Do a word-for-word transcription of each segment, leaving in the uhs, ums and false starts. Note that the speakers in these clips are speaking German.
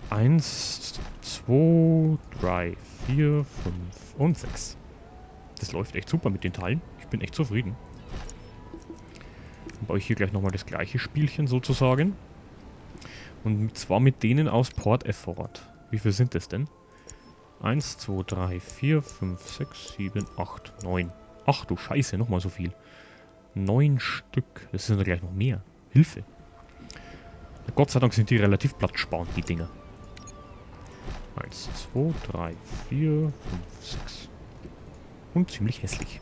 Eins, zwei, drei, vier, fünf und sechs. Das läuft echt super mit den Teilen. Ich bin echt zufrieden. Dann baue ich hier gleich nochmal das gleiche Spielchen sozusagen. Und zwar mit denen aus Port Effort. Wie viel sind das denn? Eins, zwei, drei, vier, fünf, sechs, sieben, acht, neun. Ach du Scheiße, nochmal so viel. Neun Stück. Das sind ja gleich noch mehr. Hilfe. Gott sei Dank sind die relativ platzsparend, die Dinger. Eins, zwei, drei, vier, fünf, sechs. Und ziemlich hässlich.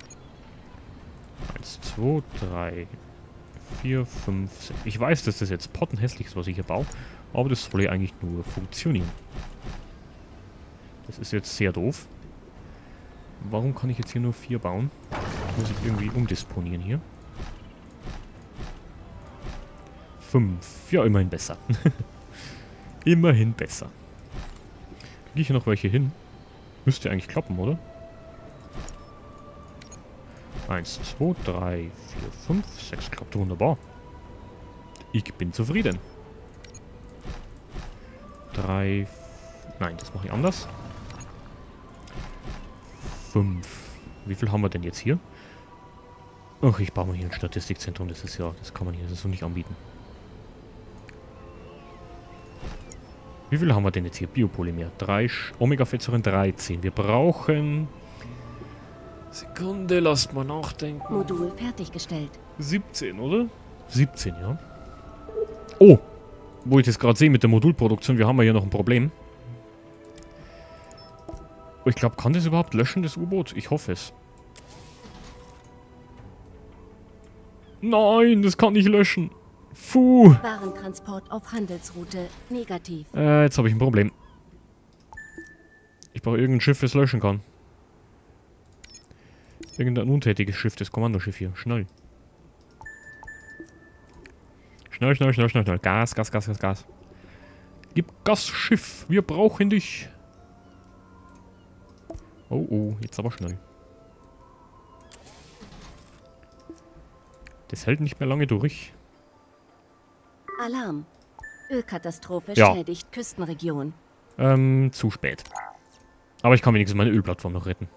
Eins, zwei, drei, vier, fünf, sechs. Ich weiß, dass das jetzt pottenhässlich ist, was ich hier baue. Aber das soll ja eigentlich nur funktionieren. Das ist jetzt sehr doof. Warum kann ich jetzt hier nur vier bauen? Das muss ich irgendwie umdisponieren hier. Fünf. Ja, immerhin besser. Immerhin besser. Kriege ich hier noch welche hin? Müsste eigentlich klappen, oder? Eins, zwei, drei, vier, fünf, sechs. Klappt wunderbar. Ich bin zufrieden. Drei. Nein, das mache ich anders. Fünf. Wie viel haben wir denn jetzt hier? Ach, ich baue mal hier ein Statistikzentrum. Das ist ja, das kann man hier so nicht anbieten. Wie viel haben wir denn jetzt hier? Biopolymer. drei, Omega-Fettsäuren dreizehn. Wir brauchen... Sekunde, lasst mal nachdenken. Modul fertiggestellt. siebzehn, oder? siebzehn, ja. Oh! Wo ich das gerade sehe mit der Modulproduktion, wir haben ja hier noch ein Problem. Ich glaube, kann das überhaupt löschen, das U-Boot? Ich hoffe es. Nein, das kann nicht löschen. Puh. Warentransport auf Handelsroute negativ. Äh, jetzt habe ich ein Problem. Ich brauche irgendein Schiff, das löschen kann. Irgendein untätiges Schiff, das Kommandoschiff hier. Schnell. Schnell, schnell, schnell, schnell, schnell. Gas, Gas, Gas, Gas, Gas. Gib Gas, Schiff. Wir brauchen dich. Oh, oh, jetzt aber schnell. Das hält nicht mehr lange durch. Alarm. Ölkatastrophe Ja. schädigt Küstenregion. Ähm, zu spät. Aber ich kann wenigstens meine Ölplattform noch retten.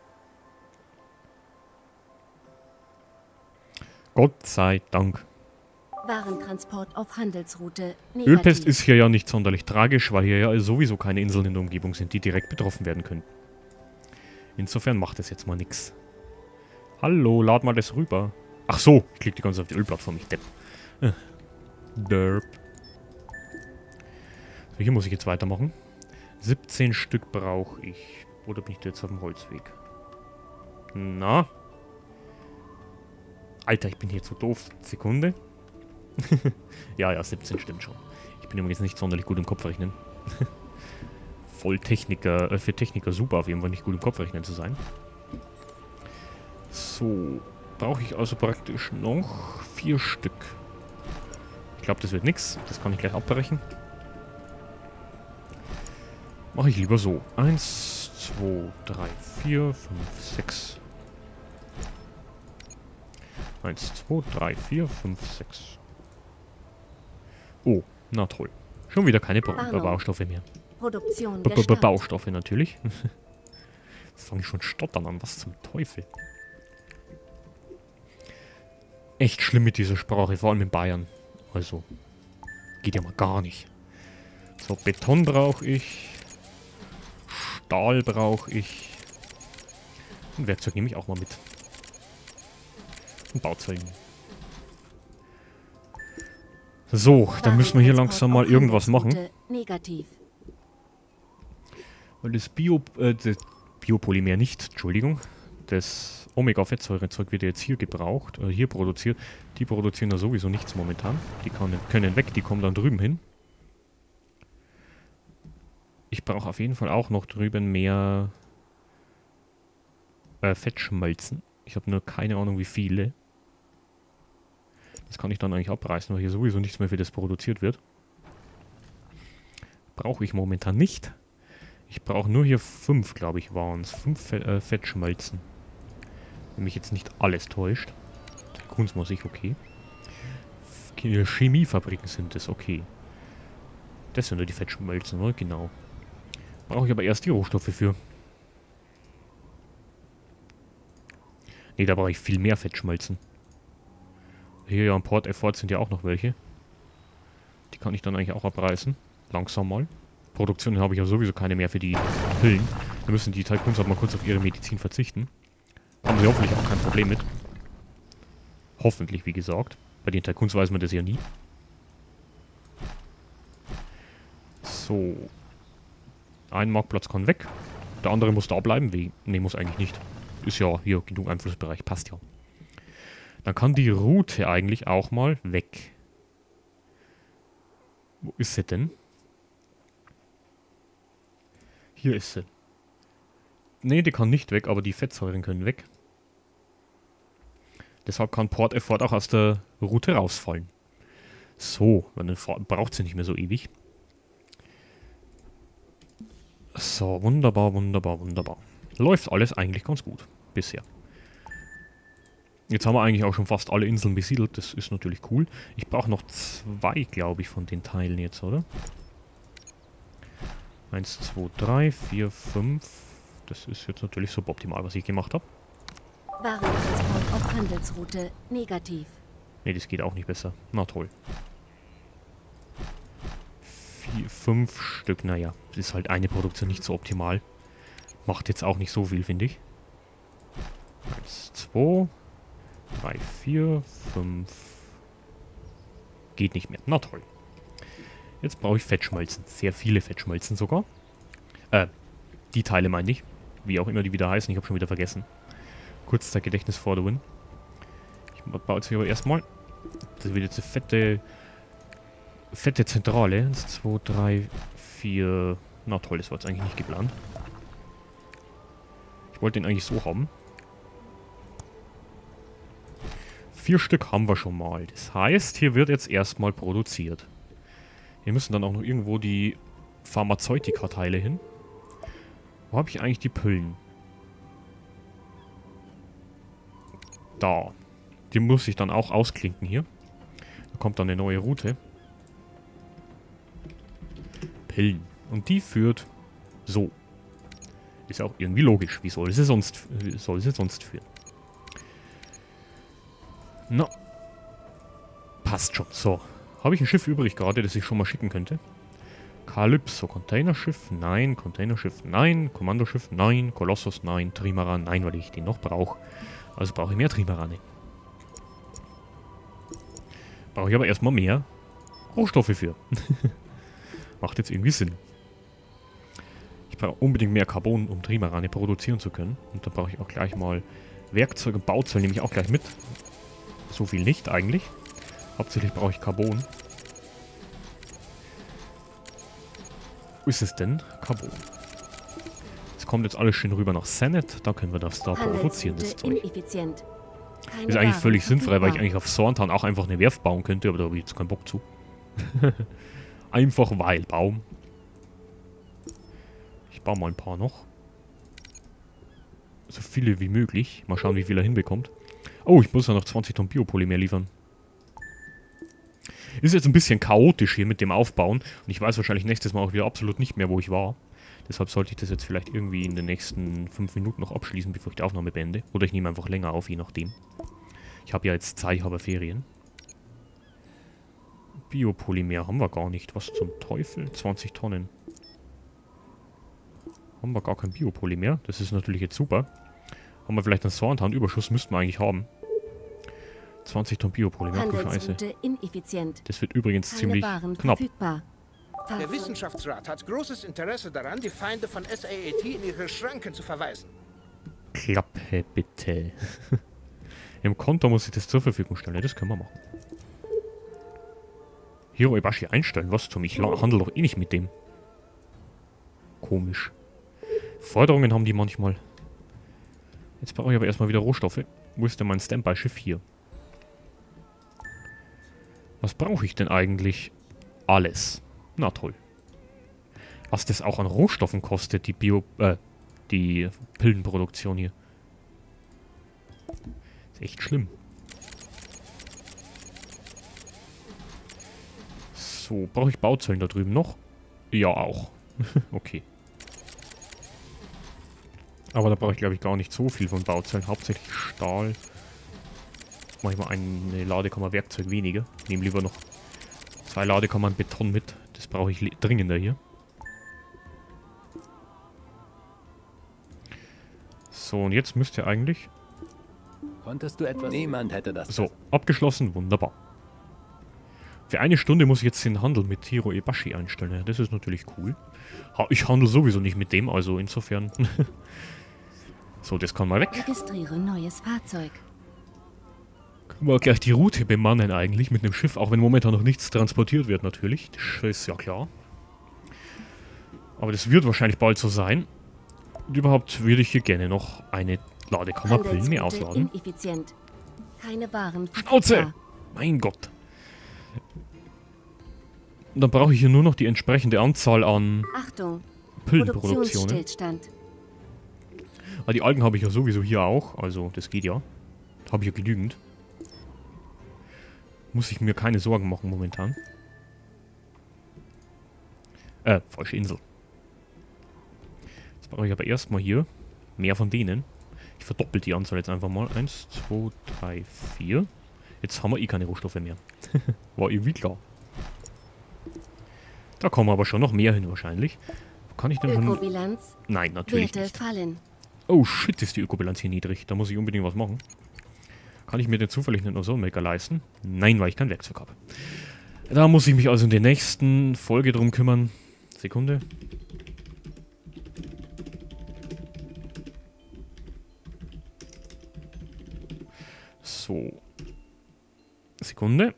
Gott sei Dank. Warentransport auf Handelsroute negativ. Ölpest ist hier ja nicht sonderlich tragisch, weil hier ja sowieso keine Inseln in der Umgebung sind, die direkt betroffen werden können. Insofern macht das jetzt mal nix. Hallo, lad mal das rüber. Ach so, ich klicke die ganze Zeit auf die Ölplattform, ich depp. Äh, derp. So, hier muss ich jetzt weitermachen. siebzehn Stück brauche ich. Oder bin ich jetzt auf dem Holzweg? Na? Alter, ich bin hier zu doof. Sekunde. ja, ja, siebzehn stimmt schon. Ich bin übrigens nicht sonderlich gut im Kopfrechnen. Voll Techniker, äh, für Techniker super, auf jeden Fall nicht gut im Kopfrechnen zu sein. So, brauche ich also praktisch noch vier Stück. Ich glaube, das wird nix. Das kann ich gleich abbrechen. Mache ich lieber so. Eins, zwei, drei, vier, fünf, sechs. Eins, zwei, drei, vier, fünf, sechs. Oh, na toll. Schon wieder keine ba Warnung. Baustoffe mehr. Produktion B -b -b gestört. Baustoffe natürlich. Jetzt fange ich schon stottern an. Was zum Teufel? Echt schlimm mit dieser Sprache, vor allem in Bayern. Also, geht ja mal gar nicht. So, Beton brauche ich. Stahl brauche ich. Und Werkzeug nehme ich auch mal mit. Und Bauzeigen. So, dann müssen wir hier langsam mal irgendwas machen. Handelsroute negativ. Weil das Bio, äh, das Biopolymer nicht, Entschuldigung, das Omega-Fettsäurezeug wird ja jetzt hier gebraucht, äh, hier produziert. Die produzieren ja sowieso nichts momentan. Die kann, können weg, die kommen dann drüben hin. Ich brauche auf jeden Fall auch noch drüben mehr äh, Fettschmelzen. Ich habe nur keine Ahnung, wie viele. Das kann ich dann eigentlich abreißen, weil hier sowieso nichts mehr für das produziert wird. Brauche ich momentan nicht. Ich brauche nur hier fünf, glaube ich, waren es. Fünf Fe äh, Fettschmelzen. Wenn mich jetzt nicht alles täuscht. Kunstmusik, okay. F Chemiefabriken sind es, okay. Das sind nur die Fettschmelzen, oder? Genau. Brauche ich aber erst die Rohstoffe für. Ne, da brauche ich viel mehr Fettschmelzen. Hier ja am Port Effort sind ja auch noch welche. Die kann ich dann eigentlich auch abreißen. Langsam mal. Produktion habe ich ja sowieso keine mehr für die Pillen. Da müssen die Tycoons halt mal kurz auf ihre Medizin verzichten. Haben sie hoffentlich auch kein Problem mit. Hoffentlich, wie gesagt. Bei den Tycoons weiß man das ja nie. So. Ein Marktplatz kann weg. Der andere muss da bleiben. Wie? Ne, muss eigentlich nicht. Ist ja hier genug Einflussbereich. Passt ja. Dann kann die Route eigentlich auch mal weg. Wo ist sie denn? Hier ist sie. Ne, die kann nicht weg, aber die Fettsäuren können weg. Deshalb kann Port Effort auch aus der Route rausfallen. So, dann braucht sie nicht mehr so ewig. So, wunderbar, wunderbar, wunderbar. Läuft alles eigentlich ganz gut. Bisher. Jetzt haben wir eigentlich auch schon fast alle Inseln besiedelt. Das ist natürlich cool. Ich brauche noch zwei, glaube ich, von den Teilen jetzt, oder? Eins, zwei, drei, vier, fünf. Das ist jetzt natürlich suboptimal, was ich gemacht habe. Warentransport auf Handelsroute negativ. Ne, das geht auch nicht besser. Na toll. Vier, fünf Stück, naja. Das ist halt eine Produktion nicht so optimal. Macht jetzt auch nicht so viel, finde ich. Eins, zwei, drei, vier, fünf. Geht nicht mehr. Na toll. Jetzt brauche ich Fettschmelzen. Sehr viele Fettschmelzen sogar. Äh, die Teile meine ich. Wie auch immer die wieder heißen. Ich habe schon wieder vergessen. Kurzzeitgedächtnisforderungen. Ich baue jetzt hier aber erstmal. Das wird jetzt eine fette, fette Zentrale. eins, zwei, drei, vier. Na toll, das war jetzt eigentlich nicht geplant. Ich wollte den eigentlich so haben. Vier Stück haben wir schon mal. Das heißt, hier wird jetzt erstmal produziert. Hier müssen dann auch noch irgendwo die Pharmazeutika-Teile hin. Wo habe ich eigentlich die Pillen? Da. Die muss ich dann auch ausklinken hier. Da kommt dann eine neue Route. Pillen. Und die führt so. Ist auch irgendwie logisch. Wie soll sie sonst, wie soll sie sonst führen? Na. Passt schon. So. Habe ich ein Schiff übrig gerade, das ich schon mal schicken könnte? Calypso. Containerschiff? Nein. Containerschiff? Nein. Kommandoschiff? Nein. Kolossus? Nein. Trimaran? Nein, weil ich den noch brauche. Also brauche ich mehr Trimarane. Brauche ich aber erstmal mehr Rohstoffe für. Macht jetzt irgendwie Sinn. Ich brauche unbedingt mehr Carbon, um Trimarane produzieren zu können. Und dann brauche ich auch gleich mal Werkzeuge und Bauzellen, nehme ich auch gleich mit. So viel nicht eigentlich. Hauptsächlich brauche ich Carbon. Wo ist es denn? Carbon. Es kommt jetzt alles schön rüber nach Senet. Da können wir das da produzieren, das Zeug. Ist eigentlich völlig sinnfrei, weil ich eigentlich auf Sorntan auch einfach eine Werft bauen könnte, aber da habe ich jetzt keinen Bock zu. Einfach weil. Baum. Ich baue mal ein paar noch. So viele wie möglich. Mal schauen, wie viel er hinbekommt. Oh, ich muss ja noch zwanzig Tonnen Biopolymer liefern. Ist jetzt ein bisschen chaotisch hier mit dem Aufbauen. Und ich weiß wahrscheinlich nächstes Mal auch wieder absolut nicht mehr, wo ich war. Deshalb sollte ich das jetzt vielleicht irgendwie in den nächsten fünf Minuten noch abschließen, bevor ich die Aufnahme beende. Oder ich nehme einfach länger auf, je nachdem. Ich habe ja jetzt Zeit, ich habe Ferien. Biopolymer haben wir gar nicht. Was zum Teufel? zwanzig Tonnen. Haben wir gar kein Biopolymer. Das ist natürlich jetzt super. Haben wir vielleicht einen Sorntan-Überschuss? Müssten wir eigentlich haben. zwanzig Tonnen Biopolymer. Ach du Scheiße. Das wird übrigens ziemlich knapp. Der Wissenschaftsrat hat großes Interesse daran, die Feinde von S A A T in ihre Schranken zu verweisen. Klappe bitte. Im Konto muss ich das zur Verfügung stellen. Das können wir machen. Hiro Ibashi einstellen. Was zum? Ich handle doch eh nicht mit dem. Komisch. Forderungen haben die manchmal. Jetzt brauche ich aber erstmal wieder Rohstoffe. Wo ist denn mein Standby-Schiff hier? Was brauche ich denn eigentlich? Alles. Na toll. Was das auch an Rohstoffen kostet, die Bio... Äh, die Pillenproduktion hier. Ist echt schlimm. So, brauche ich Bauzellen da drüben noch? Ja, auch. Okay. Aber da brauche ich, glaube ich, gar nicht so viel von Bauzellen. Hauptsächlich Stahl. Manchmal eine Ladekammer Werkzeug weniger. Nehme lieber noch zwei Ladekammern Beton mit. Das brauche ich dringender hier. So, und jetzt müsst ihr eigentlich... Konntest du etwas? Niemand hätte das. So, abgeschlossen. Wunderbar. Für eine Stunde muss ich jetzt den Handel mit Hiro Ebashi einstellen. Ja, das ist natürlich cool. Ha, ich handle sowieso nicht mit dem, also insofern... So, das kann mal weg. Registriere neues Fahrzeug. Können wir gleich die Route bemannen eigentlich mit einem Schiff, auch wenn momentan noch nichts transportiert wird natürlich. Das ist ja klar. Aber das wird wahrscheinlich bald so sein. Und überhaupt würde ich hier gerne noch eine Ladekammer Pillen mehr aufladen. Ineffizient. Keine Waren. Schnauze! Mein Gott. Und dann brauche ich hier nur noch die entsprechende Anzahl an Achtung. Pillenproduktionen. Produktionsstillstand. Aber die Algen habe ich ja sowieso hier auch, also das geht ja. Habe ich ja genügend. Muss ich mir keine Sorgen machen momentan. Äh, falsche Insel. Jetzt brauche ich aber erstmal hier mehr von denen. Ich verdoppel die Anzahl jetzt einfach mal. Eins, zwei, drei, vier. Jetzt haben wir eh keine Rohstoffe mehr. War irgendwie klar. Da kommen aber schon noch mehr hin wahrscheinlich. Kann ich denn... Ökobilanz. Nein, natürlich Werte nicht. fallen. Oh shit, ist die Ökobilanz hier niedrig. Da muss ich unbedingt was machen. Kann ich mir denn zufällig einen Ozonmaker leisten? Nein, weil ich kein Werkzeug habe. Da muss ich mich also in der nächsten Folge drum kümmern. Sekunde. So. Sekunde.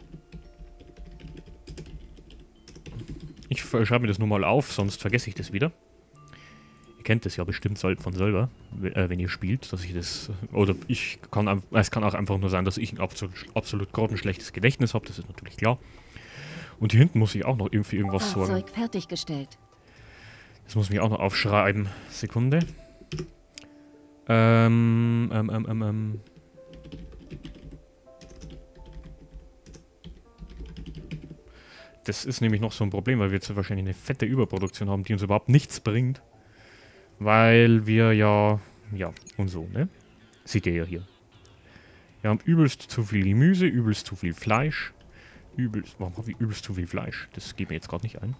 Ich schreibe mir das nur mal auf, sonst vergesse ich das wieder. Ihr kennt das ja bestimmt von selber, äh, wenn ihr spielt, dass ich das... Oder ich kann... Es kann auch einfach nur sein, dass ich ein absolut, absolut grottenschlechtes Gedächtnis habe, das ist natürlich klar. Und hier hinten muss ich auch noch irgendwie irgendwas sorgen. Fahrzeug fertiggestellt. Das muss ich mir auch noch aufschreiben. Sekunde. Ähm, ähm, ähm, ähm, ähm. Das ist nämlich noch so ein Problem, weil wir jetzt wahrscheinlich eine fette Überproduktion haben, die uns überhaupt nichts bringt. Weil wir ja, ja, und so, ne? Seht ihr ja hier. Wir haben übelst zu viel Gemüse, übelst zu viel Fleisch. Übelst, warum habe ich übelst zu viel Fleisch? Das geht mir jetzt gerade nicht ein.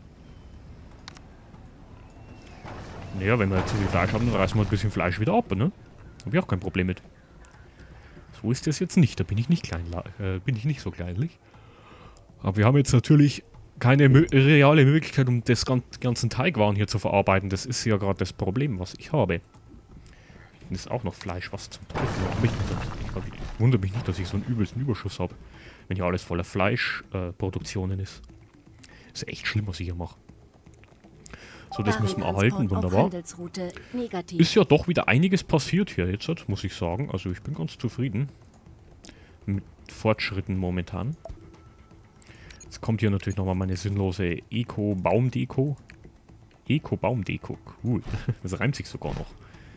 Naja, wenn wir zu viel Fleisch haben, dann reißen wir ein bisschen Fleisch wieder ab, ne? Habe ich auch kein Problem mit. So ist das jetzt nicht, da bin ich nicht klein, äh, bin ich nicht so kleinlich. Aber wir haben jetzt natürlich keine mö reale Möglichkeit, um das gan ganzen Teigwaren hier zu verarbeiten. Das ist ja gerade das Problem, was ich habe. Das ist auch noch Fleisch, was zum Teufel. Ich, ich, ich wundere mich nicht, dass ich so einen übelsten Überschuss habe, wenn hier alles voller Fleischproduktionen äh, ist. Das ist echt schlimm, was ich hier mache. So, das müssen wir erhalten, wunderbar. Ist ja doch wieder einiges passiert hier jetzt, muss ich sagen. Also ich bin ganz zufrieden mit Fortschritten momentan. Jetzt kommt hier natürlich nochmal meine sinnlose Eco-Baumdeko. Eco-Baumdeko, cool. Das reimt sich sogar noch.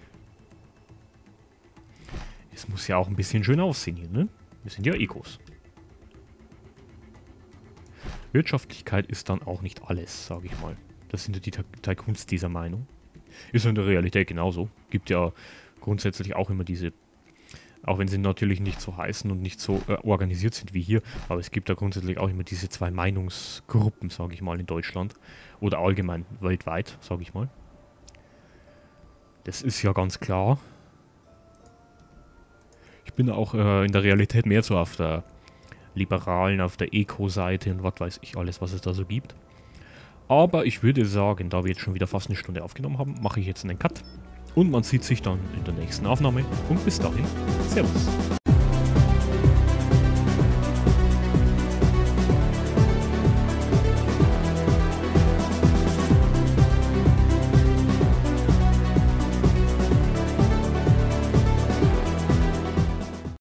Es muss ja auch ein bisschen schön aussehen hier, ne? Wir sind ja Ecos. Wirtschaftlichkeit ist dann auch nicht alles, sage ich mal. Das sind ja die Tycoons dieser Meinung. Ist in der Realität genauso. Gibt ja grundsätzlich auch immer diese... Auch wenn sie natürlich nicht so heißen und nicht so äh, organisiert sind wie hier, aber es gibt da grundsätzlich auch immer diese zwei Meinungsgruppen, sage ich mal, in Deutschland. Oder allgemein weltweit, sage ich mal. Das ist ja ganz klar. Ich bin auch äh, in der Realität mehr so auf der liberalen, auf der Eco-Seite und was weiß ich alles, was es da so gibt. Aber ich würde sagen, da wir jetzt schon wieder fast eine Stunde aufgenommen haben, mache ich jetzt einen Cut. Und man sieht sich dann in der nächsten Aufnahme. Und bis dahin, Servus.